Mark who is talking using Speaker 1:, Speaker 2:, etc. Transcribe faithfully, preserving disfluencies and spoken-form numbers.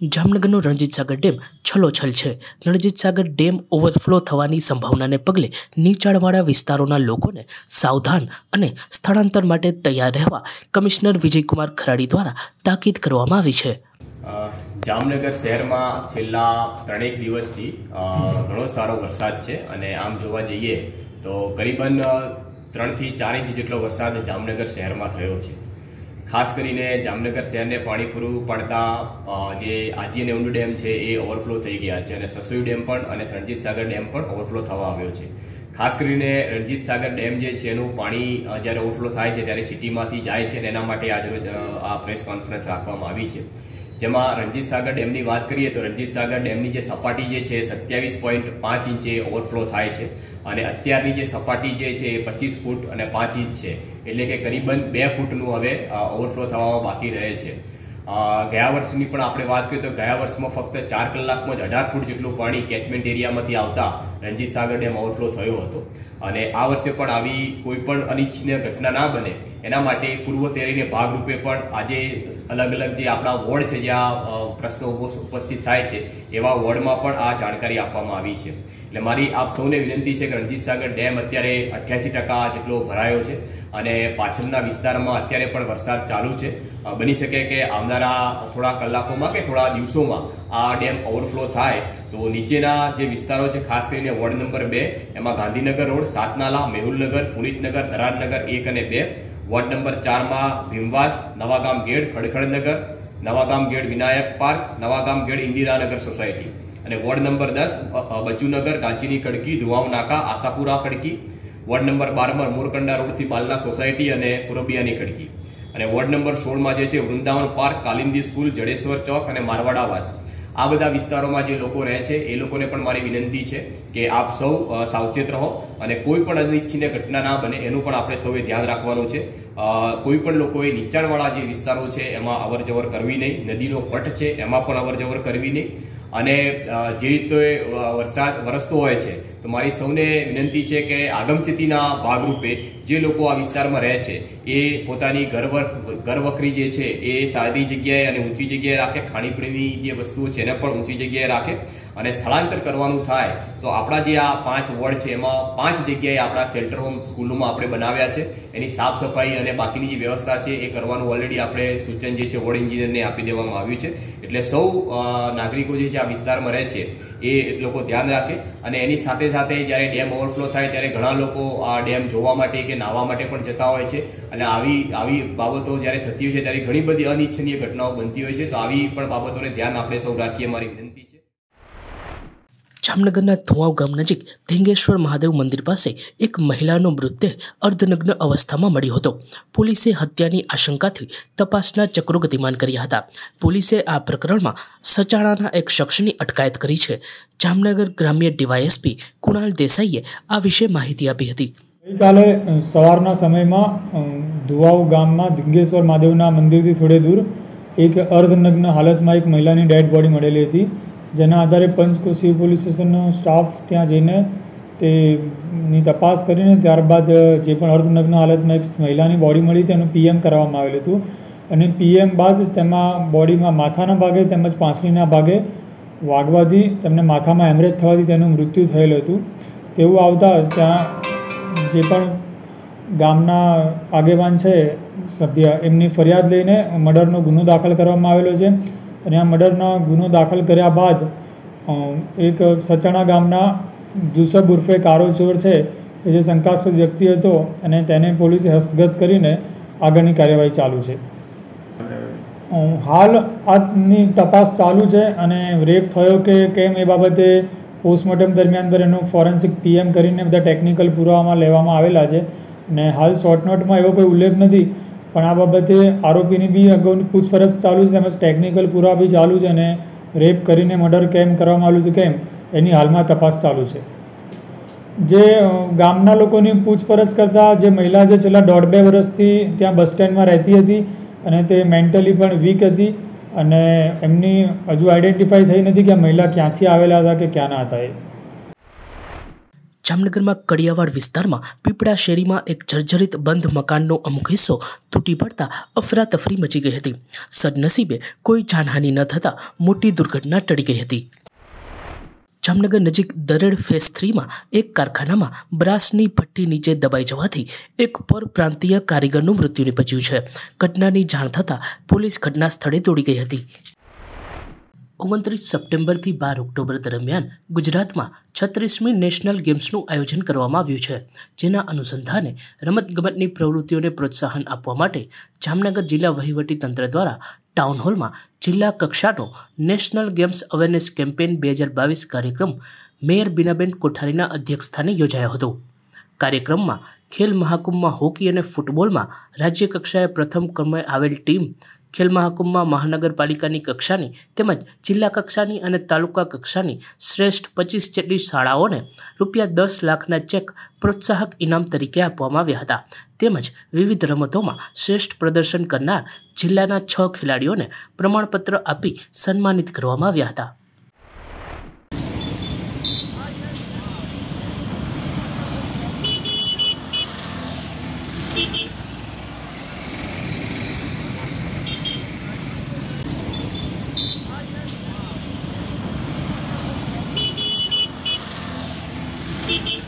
Speaker 1: જામનગરનો Ranjit Sagar dam છલોછલ છે। Ranjit Sagar dam overflow થવાની સંભાવનાને પગલે નીચાણવાળા વિસ્તારોના લોકોને સાવધાન અને સ્થળાંતર માટે તૈયાર રહેવા કમિશનર વિજયકુમાર ખરાડી દ્વારા તાકીદ કરવામાં આવી છે।
Speaker 2: જામનગર શહેરમાં છેલ્લા ત્રણેક દિવસથી ઘણો સારો વરસાદ છે અને આમ જોવા જઈએ તો કરીબન ત્રણથી ચાર ઇંચ જેટલો વરસાદ જામનગર શહેરમાં થયો છે। ખાસ કરીને જામનગર શહેરને પાણી પૂરું પાડતા જે આજી અને ઊંડુ ડેમ છે એ ઓવરફ્લો થઈ ગયા છે અને સસોઈ ડેમ પણ અને રણજીત સાગર ડેમ પણ ઓવરફ્લો થવા આવ્યો છે। ખાસ કરીને રણજીત સાગર ડેમ જે છે એનું પાણી જ્યારે ઓવરફ્લો થાય છે ત્યારે સિટીમાંથી જાય છે અને એના માટે આજરોજ આ પ્રેસ કોન્ફરન્સ રાખવામાં આવી છે, જેમાં રણજીત સાગર ડેમની વાત કરીએ તો રણજીત સાગર ડેમની જે સપાટી જે છે સત્યાવીસ પોઈન્ટ પાંચ ઇંચે ઓવરફ્લો થાય છે અને અત્યારની જે સપાટી જે છે એ પચીસ ફૂટ અને પાંચ ઇંચ છે, એટલે કે કરીબન બે ફૂટનું હવે ઓવરફ્લો થવામાં બાકી રહે છે। ગયા વર્ષની પણ આપણે વાત કરીએ તો ગયા વર્ષમાં ફક્ત ચાર કલાકમાં જ અઢાર ફૂટ જેટલું પાણી કેચમેન્ટ એરિયામાંથી આવતા રણજીત સાગર ડેમ ઓવરફ્લો થયો હતો અને આ વર્ષે પણ આવી કોઈ પણ અનિચ્છનીય ઘટના ના બને એના માટે પૂર્વ તૈયારીને ભાગરૂપે પણ આજે અલગ અલગ જે આપણા વોર્ડ છે જ્યાં પ્રશ્નો ઉપસ્થિત થાય છે એવા વોર્ડમાં પણ આ જાણકારી આપવામાં આવી છે। એટલે મારી આપ સૌને વિનંતી છે કે રણજીત સાગર ડેમ અત્યારે અઠ્યાસી ટકા જેટલો ભરાયો છે અને પાછળના વિસ્તારમાં અત્યારે પણ વરસાદ ચાલુ છે। બની શકે કે આવનારા થોડા કલાકોમાં કે થોડા દિવસોમાં આ ડેમ ઓવરફ્લો થાય તો નીચેના જે વિસ્તારો છે ખાસ કરીને વોર્ડ નંબર બે એમાં ગાંધીનગર રોડ, સાતનાલા, મેહુલનગર, પુનિતનગર, ધરારનગર એક અને બે, વોર્ડ નંબર ચારમાં ભીમવાસ, નવાગામ ગેડ, ખડખડનગર, નવાગામ ગેડ વિનાયક પાર્ક, નવાગામ ગેડ ઇન્દિરાનગર સોસાયટી અને વોર્ડ નંબર દસ બચુનગર, કાંચીની કડકી, ધુવાવ નાકા, આશાપુરા કડકી, વોર્ડ નંબર બારમાં મોરકંડા રોડથી બાલના સોસાયટી અને પુરબિયાની કડકી અને વોર્ડ નંબર સોળમાં જે છે વૃંદાવન પાર્ક, કાલિંદી સ્કૂલ, જડેશ્વર ચોક અને મારવાડાવાસ, આ બધા વિસ્તારોમાં જે લોકો રહે છે એ લોકોને પણ મારી વિનંતી છે કે આપ સૌ સાવચેત રહો અને કોઈ પણ અનિચ્છનીય ઘટના ના બને એનું પણ આપણે સૌએ ધ્યાન રાખવાનું છે। કોઈ પણ લોકોએ નીચાણવાળા જે વિસ્તારો છે એમાં અવર જવર કરવી નહીં, નદીનો પટ છે એમાં પણ અવર જવર કરવી નહીં અને જે રીતે વરસાદ વરસતો હોય છે તો મારી સૌને વિનંતી છે કે આગમચેતીના ભાગરૂપે જે લોકો આ વિસ્તારમાં રહે છે એ પોતાની ઘર ઘર વખરી જે છે એ સારી જગ્યાએ અને ઊંચી જગ્યાએ રાખે, ખાણીપીણીની જે વસ્તુઓ છે એને પણ ઊંચી જગ્યાએ રાખે અને સ્થળાંતર કરવાનું થાય તો આપણા જે આ પાંચ વોર્ડ છે એમાં પાંચ જગ્યાએ આપણા શેલ્ટર હોમ સ્કૂલોમાં આપણે બનાવ્યા છે, એની સાફ સફાઈ અને બાકીની જે વ્યવસ્થા છે એ કરવાનું ઓલરેડી આપણે સૂચન જે છે વોર્ડ એન્જિનિયરને આપી દેવામાં આવ્યું છે। એટલે સૌ નાગરિકો જે છે આ વિસ્તારમાં રહે છે એ લોકો ધ્યાન રાખે અને એની સાથે સાથે જ્યારે ડેમ ઓવરફ્લો થાય ત્યારે ઘણા લોકો આ ડેમ જોવા માટે કે નાહવા માટે પણ જતા હોય છે અને આવી આવી બાબતો જ્યારે થતી હોય છે ત્યારે ઘણી બધી અનિચ્છનીય ઘટનાઓ બનતી હોય છે, તો આવી પણ બાબતોને ધ્યાન આપણે સૌ રાખીએ મારી વિનંતી છે।
Speaker 1: જામનગરના ધુવાવ ગામ નજીક ધીંગેશ્વર મહાદેવ મંદિર પાસે એક મહિલાનો મૃતદેહ અર્ધનગ્ન અવસ્થામાં મળ્યો હતો। પોલીસે હત્યાની આશંકાથી તપાસના ચક્રો ગતિમાન કર્યા હતા। પોલીસે આ પ્રકરણમાં સચાણાના એક શખ્સની અટકાયત કરી છે। જામનગર ગ્રામ્ય ડીવાયએસપી કુણાલ દેસાઈએ આ વિશે માહિતી આપી હતી।
Speaker 3: ગઈકાલે સવારના સમયમાં ધુવાવ ગામમાં ધીંગેશ્વર મહાદેવના મંદિરથી થોડે દૂર એક અર્ધનગ્ન હાલતમાં એક મહિલાની ડેડ બોડી મળેલી હતી, જેના આધારે પંચકોશી પોલીસ સ્ટેશનનો સ્ટાફ ત્યાં જઈને તેની તપાસ કરીને ત્યારબાદ જે પણ અર્ધનગ્ન હાલતમાં એક મહિલાની બોડી મળી તેનું પીએમ કરવામાં આવેલું હતું અને પીએમ બાદ તેમાં બોડીમાં માથાના ભાગે તેમજ પાંસળીના ભાગે વાગવાથી તેમને માથામાં હેમરેજ થવાથી તેનું મૃત્યુ થયેલું હતું। તેવું આવતા ત્યાં જે પણ ગામના આગેવાન છે સભ્ય એમની ફરિયાદ લઈને મર્ડરનો ગુનો દાખલ કરવામાં આવેલો છે અને આ મર્ડરના ગુનો દાખલ કર્યા બાદ એક સચાણા ગામના જુસબ ઉર્ફે કારો ચોર છે કે જે શંકાસ્પદ વ્યક્તિ હતો અને તેને પોલીસે હસ્તગત કરીને આગળની કાર્યવાહી ચાલુ છે। હાલ આની તપાસ ચાલુ છે અને રેપ થયો કે કેમ એ બાબતે પોસ્ટમોર્ટમ દરમિયાન પર એનું ફોરેન્સિક પીએમ કરીને બધા ટેકનિકલ પુરાવામાં લેવામાં આવેલા છે અને હાલ શોર્ટ નોટમાં એવો કોઈ ઉલ્લેખ નથી, પણ આ બાબતે આરોપીની બી અગાઉની પૂછપરછ ચાલુ છે તેમજ ટેકનિકલ પુરાવા બી ચાલુ છે અને રેપ કરીને મર્ડર કેમ કરવામાં આવ્યું હતું કેમ એની હાલમાં તપાસ ચાલુ છે। જે ગામના લોકોની પૂછપરછ કરતાં જે મહિલા જે છેલ્લા દોઢ બે વર્ષથી ત્યાં બસ સ્ટેન્ડમાં રહેતી હતી અને તે મેન્ટલી પણ વીક હતી અને એમની હજુ આઈડેન્ટિફાઈ થઈ નથી કે આ મહિલા ક્યાંથી આવેલા હતા કે ક્યાંના હતા એ।
Speaker 1: જામનગરમાં કડિયાવાડ વિસ્તારમાં પીપળા શેરીમાં એક જર્જરિત બંધ મકાનનો અમુક હિસ્સો તૂટી પડતા અફરાતફરી મચી ગઈ હતી. સદનસીબે કોઈ જાનહાનિ ન થતાં મોટી દુર્ઘટના ટળી ગઈ હતી. જામનગર નજીક દરેડ ફેઝ થ્રીમાં એક કારખાનામાં બ્રાસની ભઠ્ઠી નીચે દબાઈ જવાથી એક પરપ્રાંતીય કારીગરનું મૃત્યુ નિપજ્યું છે. ઘટનાની જાણ થતાં પોલીસ ઘટના સ્થળે દોડી ગઈ હતી. ઓગણત્રીસ સપ્ટેમ્બરથી બાર ઓક્ટોબર દરમિયાન ગુજરાતમાં છત્રીસમી નેશનલ ગેમ્સનું આયોજન કરવામાં આવ્યું છે. જેના અનુસંધાને રમતગમતની પ્રવૃત્તિઓને પ્રોત્સાહન આપવા માટે જામનગર જિલ્લા વહીવટીતંત્ર દ્વારા ટાઉન હોલમાં જિલ્લા કક્ષાનો નેશનલ ગેમ્સ અવેરનેસ કેમ્પેઇન બે હજાર બાવીસ કાર્યક્રમ મેયર બીનાબેન કોઠારીના અધ્યક્ષસ્થાને યોજાયો હતો. કાર્યક્રમમાં ખેલ મહાકુંભમાં હોકી અને ફૂટબોલમાં રાજ્ય કક્ષાએ પ્રથમ ક્રમે આવેલ ટીમ, ખેલ મહાકુંભમાં મહાનગરપાલિકાની કક્ષાની તેમજ જિલ્લા કક્ષાની અને તાલુકા કક્ષાની શ્રેષ્ઠ પચીસ જેટલી શાળાઓને રૂપિયા દસ લાખના ચેક પ્રોત્સાહક ઇનામ તરીકે આપવામાં આવ્યા હતા. તેમજ વિવિધ રમતોમાં શ્રેષ્ઠ પ્રદર્શન કરનાર જિલ્લાના છ ખેલાડીઓને પ્રમાણપત્ર આપી સન્માનિત કરવામાં આવ્યા હતા.
Speaker 4: Thank you.